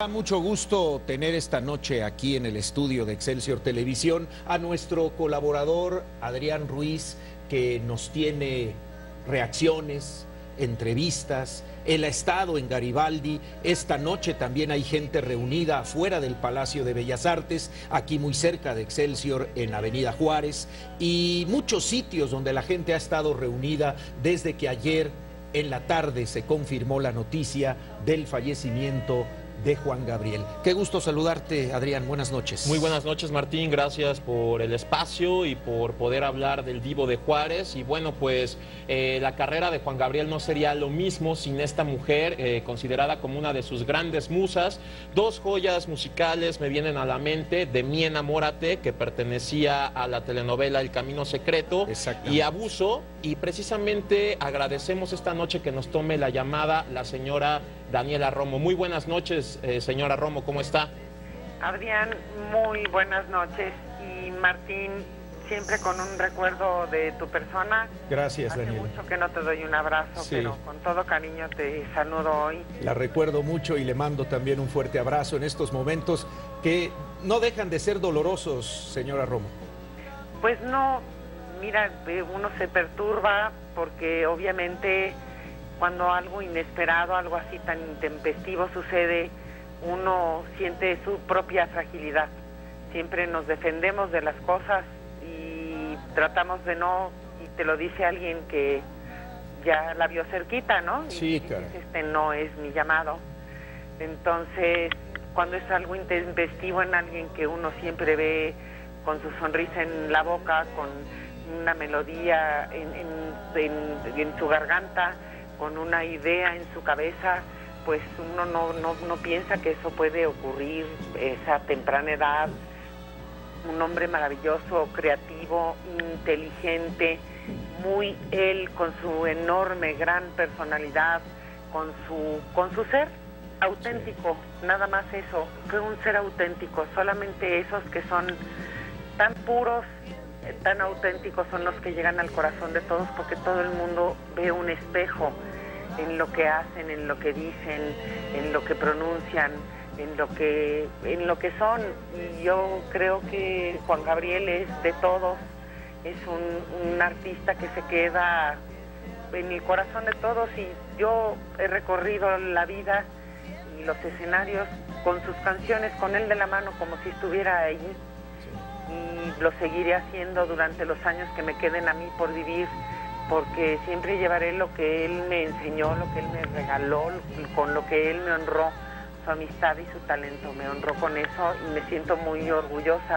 Da mucho gusto tener esta noche aquí en el estudio de Excelsior Televisión a nuestro colaborador Adrián Ruiz, que nos tiene reacciones, entrevistas. Él ha estado en Garibaldi. Esta noche también hay gente reunida afuera del Palacio de Bellas Artes, aquí muy cerca de Excelsior, en Avenida Juárez, y muchos sitios donde la gente ha estado reunida desde que ayer en la tarde se confirmó la noticia del fallecimiento de Juan Gabriel. Qué gusto saludarte, Adrián. Buenas noches. Muy buenas noches, Martín. Gracias por el espacio y por poder hablar del Divo de Juárez. Y bueno, pues la carrera de Juan Gabriel no sería lo mismo sin esta mujer, considerada como una de sus grandes musas. Dos joyas musicales me vienen a la mente: De mí enamórate, que pertenecía a la telenovela El Camino Secreto, y Abuso. Y precisamente agradecemos esta noche que nos tome la llamada la señora Daniela Romo. Muy buenas noches, señora Romo, ¿cómo está? Adrián, muy buenas noches. Y Martín, siempre con un recuerdo de tu persona. Gracias, Daniela. Hace mucho que no te doy un abrazo, sí, pero con todo cariño te saludo hoy. La recuerdo mucho y le mando también un fuerte abrazo en estos momentos que no dejan de ser dolorosos, señora Romo. Pues no, mira, uno se perturba porque obviamente cuando algo inesperado, algo así tan intempestivo sucede, uno siente su propia fragilidad. Siempre nos defendemos de las cosas y tratamos de no, y te lo dice alguien que ya la vio cerquita, ¿no? Sí, claro. Este no es mi llamado. Entonces, cuando es algo intempestivo en alguien que uno siempre ve con su sonrisa en la boca, con una melodía en su garganta, con una idea en su cabeza, pues uno no piensa que eso puede ocurrir esa temprana edad. Un hombre maravilloso, creativo, inteligente, muy él, con su enorme, gran personalidad, con su ser auténtico, sí, nada más eso, fue un ser auténtico. Solamente esos que son tan puros, tan auténticos son los que llegan al corazón de todos, porque todo el mundo ve un espejo en lo que hacen, en lo que dicen, en lo que pronuncian, en lo que son. Y yo creo que Juan Gabriel es de todos, es un artista que se queda en el corazón de todos, y yo he recorrido la vida y los escenarios con sus canciones, con él de la mano, como si estuviera ahí. Y lo seguiré haciendo durante los años que me queden a mí por vivir, porque siempre llevaré lo que él me enseñó, lo que él me regaló, con lo que él me honró, su amistad y su talento. Me honró con eso y me siento muy orgullosa,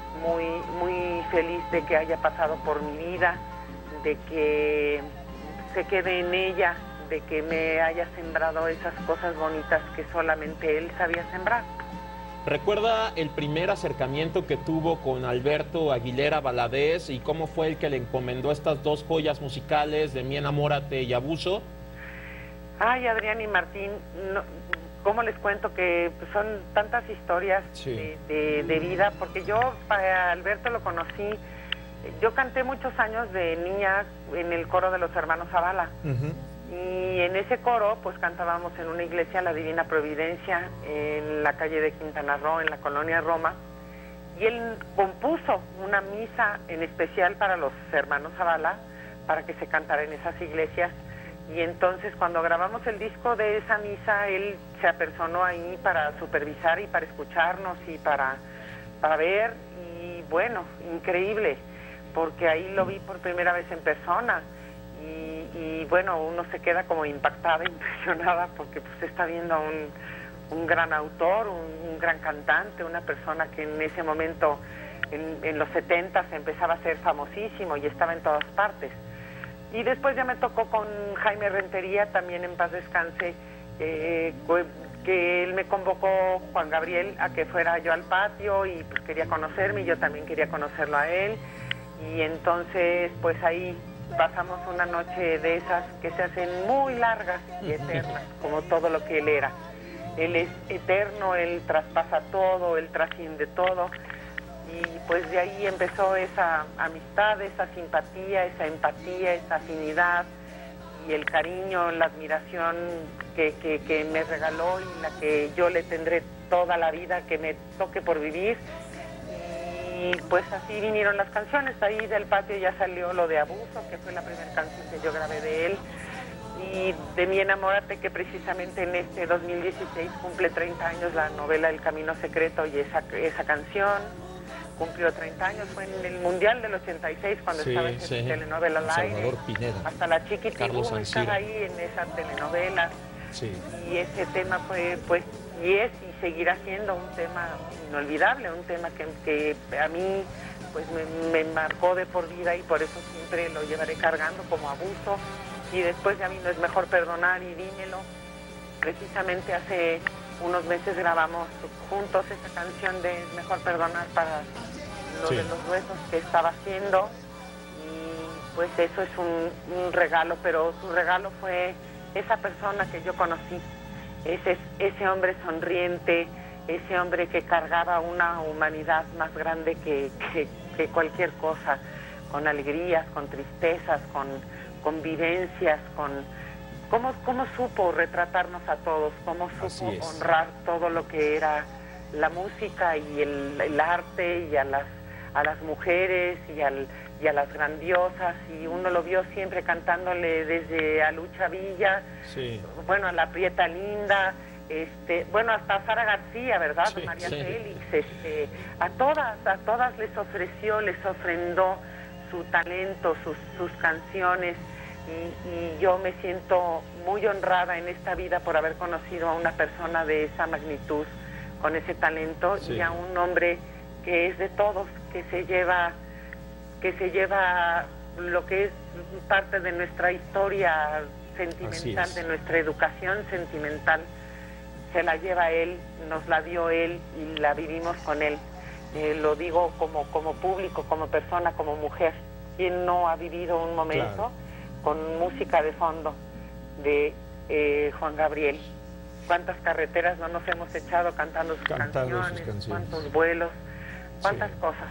muy feliz de que haya pasado por mi vida, de que se quede en ella, de que me haya sembrado esas cosas bonitas que solamente él sabía sembrar. ¿Recuerda el primer acercamiento que tuvo con Alberto Aguilera Valadez y cómo fue el que le encomendó estas dos joyas musicales, De mí enamórate y Abuso? Ay, Adrián y Martín, no, ¿cómo les cuento que son tantas historias, sí, de vida? Porque yo a Alberto lo conocí, yo canté muchos años de niña en el coro de los hermanos Zavala. Y en ese coro, pues cantábamos en una iglesia, la Divina Providencia, en la calle de Quintana Roo, en la colonia Roma. Y él compuso una misa en especial para los hermanos Zavala, para que se cantara en esas iglesias. Y entonces, cuando grabamos el disco de esa misa, él se apersonó ahí para supervisar y para escucharnos y para ver. Y bueno, increíble, porque ahí lo vi por primera vez en persona. Y bueno, uno se queda como impactada, impresionada, porque pues está viendo a un gran autor, un gran cantante, una persona que en ese momento, en los 70, empezaba a ser famosísimo y estaba en todas partes. Y después ya me tocó con Jaime Rentería, también en paz descanse, que él me convocó, Juan Gabriel, a que fuera yo al patio, y pues quería conocerme y yo también quería conocerlo a él. Y entonces pues ahí pasamos una noche de esas que se hacen muy largas y eternas, como todo lo que él era. Él es eterno, él traspasa todo, él trasciende todo. Y pues de ahí empezó esa amistad, esa simpatía, esa empatía, esa afinidad. y el cariño, la admiración que me regaló y la que yo le tendré toda la vida que me toque por vivir. Y pues así vinieron las canciones. Ahí del patio ya salió lo de Abuso, que fue la primera canción que yo grabé de él, y de Mi Enamórate, que precisamente en este 2016 cumple 30 años la novela El Camino Secreto, y esa canción cumplió 30 años, fue en el Mundial del 86 cuando estaba esa telenovela al aire. Salvador Pineda. Hasta la Chiquitibú estaba ahí en esa telenovela. Sí. Y ese tema fue, pues, y es y seguirá siendo un tema inolvidable, un tema que a mí pues me marcó de por vida, y por eso siempre lo llevaré cargando como Abuso. Y después de A mí no es mejor perdonar y Dímelo. Precisamente hace unos meses grabamos juntos esa canción de Es mejor perdonar para lo de los duetos que estaba haciendo. Y pues eso es un regalo, pero su regalo fue esa persona que yo conocí, ese hombre sonriente, ese hombre que cargaba una humanidad más grande que cualquier cosa, con alegrías, con tristezas, con vivencias, cómo supo retratarnos a todos, cómo supo honrar todo lo que era la música y el arte, y a las mujeres y a las grandiosas, y uno lo vio siempre cantándole desde a Lucha Villa, bueno, a la Prieta Linda, bueno, hasta Sara García, ¿verdad? María Félix, a todas les ofreció, les ofrendó su talento, sus canciones, y yo me siento muy honrada en esta vida por haber conocido a una persona de esa magnitud, con ese talento, y a un hombre que es de todos, que se lleva lo que es parte de nuestra historia sentimental, de nuestra educación sentimental, se la lleva él, nos la dio él y la vivimos con él. Lo digo como público, como persona, como mujer. ¿Quién no ha vivido un momento con música de fondo de Juan Gabriel? ¿Cuántas carreteras no nos hemos echado cantando sus canciones? ¿Cuántos vuelos? ¿Cuántas cosas?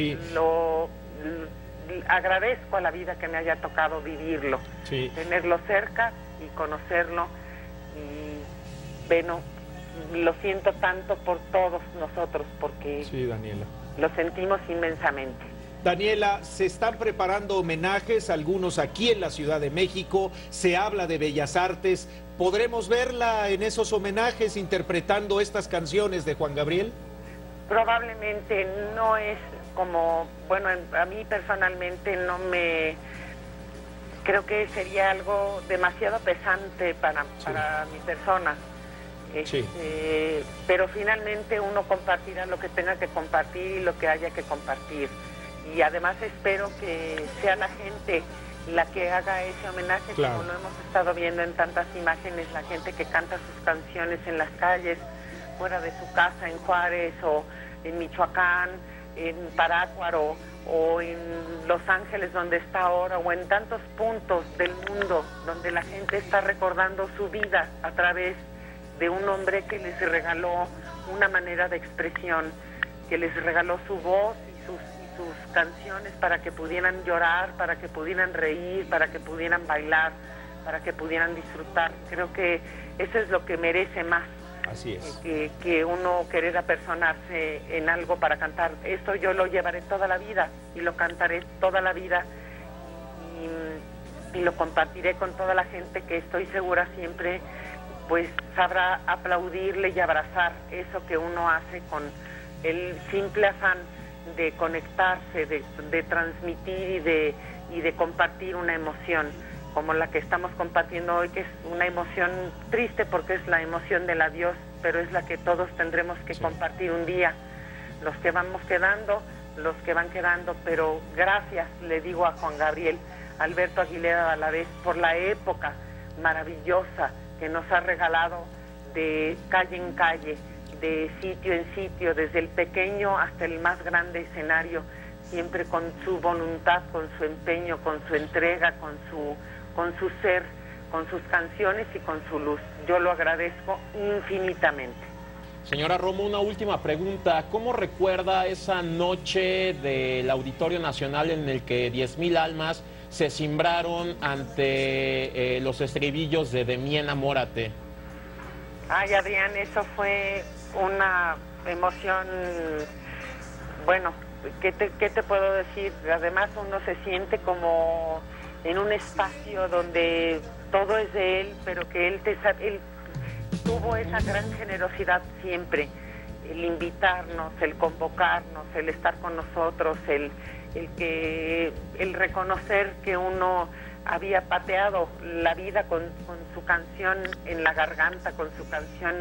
Agradezco a la vida que me haya tocado vivirlo, tenerlo cerca y conocerlo, y bueno, lo siento tanto por todos nosotros, porque Daniela, lo sentimos inmensamente. Daniela, se están preparando homenajes, algunos aquí en la Ciudad de México, se habla de Bellas Artes. ¿Podremos verla en esos homenajes interpretando estas canciones de Juan Gabriel? Probablemente no es como, bueno, a mí personalmente no me... Creo que sería algo demasiado pesante para mi persona. Pero finalmente uno compartirá lo que tenga que compartir y lo que haya que compartir. Y además espero que sea la gente la que haga ese homenaje, como lo hemos estado viendo en tantas imágenes, la gente que canta sus canciones en las calles, fuera de su casa, en Juárez o en Michoacán, en Parácuaro o en Los Ángeles, donde está ahora, o en tantos puntos del mundo donde la gente está recordando su vida a través de un hombre que les regaló una manera de expresión, que les regaló su voz y sus canciones para que pudieran llorar, para que pudieran reír, para que pudieran bailar, para que pudieran disfrutar. Creo que eso es lo que merece más. Así es. Que uno querer apersonarse en algo para cantar. Esto yo lo llevaré toda la vida y lo cantaré toda la vida, y lo compartiré con toda la gente que estoy segura siempre pues sabrá aplaudirle y abrazar eso que uno hace con el simple afán de conectarse, de transmitir y de compartir una emoción como la que estamos compartiendo hoy, que es una emoción triste porque es la emoción del adiós, pero es la que todos tendremos que compartir un día, los que vamos quedando, los que van quedando. Pero gracias, le digo a Juan Gabriel, Alberto Aguilera Valadez, por la época maravillosa que nos ha regalado, de calle en calle, de sitio en sitio, desde el pequeño hasta el más grande escenario, siempre con su voluntad, con su empeño, con su entrega, con su ser, con sus canciones y con su luz. Yo lo agradezco infinitamente. Señora Romo, una última pregunta. ¿Cómo recuerda esa noche del Auditorio Nacional en el que 10,000 almas se cimbraron ante los estribillos de mí enamórate? Ay, Adrián, eso fue una emoción, bueno, ¿qué te puedo decir? Además uno se siente como en un espacio donde todo es de él, pero que él tuvo esa gran generosidad siempre, el invitarnos, el convocarnos, el estar con nosotros, el reconocer que uno había pateado la vida con su canción en la garganta, con su canción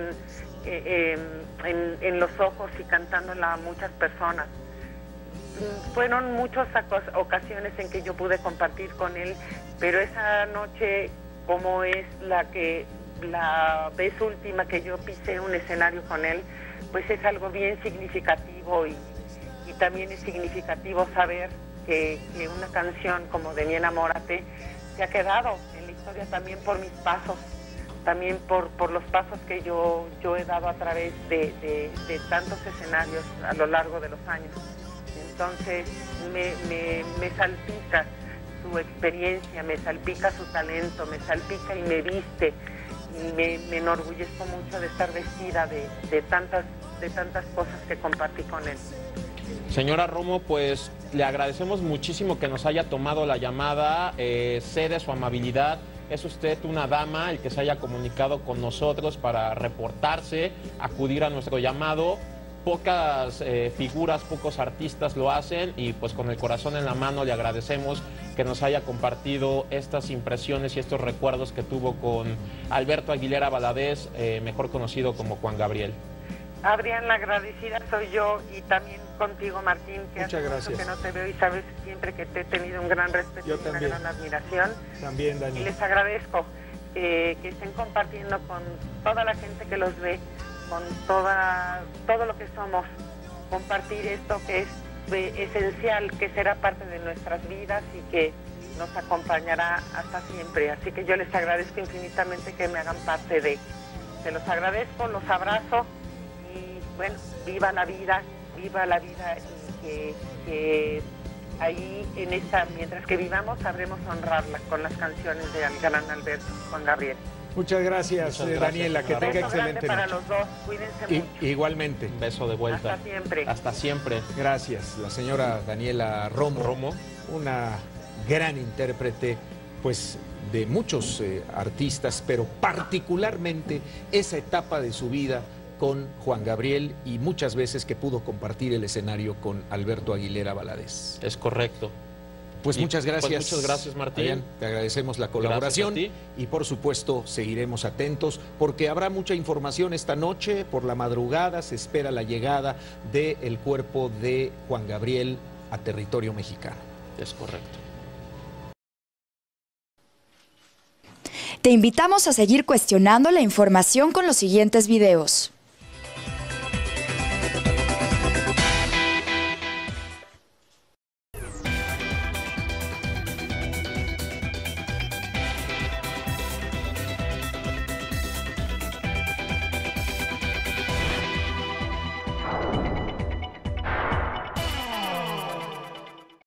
en los ojos y cantándola a muchas personas. Fueron muchas ocasiones en que yo pude compartir con él, pero esa noche, como es la vez última que yo pisé un escenario con él, pues es algo bien significativo y también es significativo saber que una canción como de Mi Enamórate se ha quedado en la historia también por mis pasos, también por los pasos que yo he dado a través de tantos escenarios a lo largo de los años. Entonces me salpica su experiencia, me salpica su talento, me salpica y me viste, y me enorgullezco mucho de estar vestida de tantas cosas que compartí con él. Señora Romo, pues le agradecemos muchísimo que nos haya tomado la llamada, sé de su amabilidad, es usted una dama el que se haya comunicado con nosotros para reportarse, acudir a nuestro llamado. Pocas figuras, pocos artistas lo hacen y pues con el corazón en la mano le agradecemos que nos haya compartido estas impresiones y estos recuerdos que tuvo con Alberto Aguilera Valadez, mejor conocido como Juan Gabriel. Adrián, la agradecida soy yo y también contigo, Martín, que hace mucho que no te veo y sabes siempre que te he tenido un gran respeto y una gran admiración. También, Dani. Y les agradezco que estén compartiendo con toda la gente que los ve, con todo lo que somos, compartir esto que es esencial, que será parte de nuestras vidas y que nos acompañará hasta siempre. Así que yo les agradezco infinitamente que me hagan parte de. Se los agradezco, los abrazo y bueno, viva la vida y que ahí en esta, mientras que vivamos, sabremos honrarla con las canciones del gran Alberto Juan Gabriel. Muchas gracias, Daniela, que tenga excelente noche. Para los dos, cuídense mucho. Igualmente. Un beso de vuelta. Hasta siempre. Hasta siempre. Gracias, la señora Daniela Romo, una gran intérprete, pues, de muchos artistas, pero particularmente esa etapa de su vida con Juan Gabriel y muchas veces que pudo compartir el escenario con Alberto Aguilera Valadez. Es correcto. Pues muchas gracias. Pues muchas gracias, Martín. Adrián, te agradecemos la colaboración y por supuesto seguiremos atentos porque habrá mucha información esta noche. Por la madrugada se espera la llegada del cuerpo de Juan Gabriel a territorio mexicano. Es correcto. Te invitamos a seguir cuestionando la información con los siguientes videos.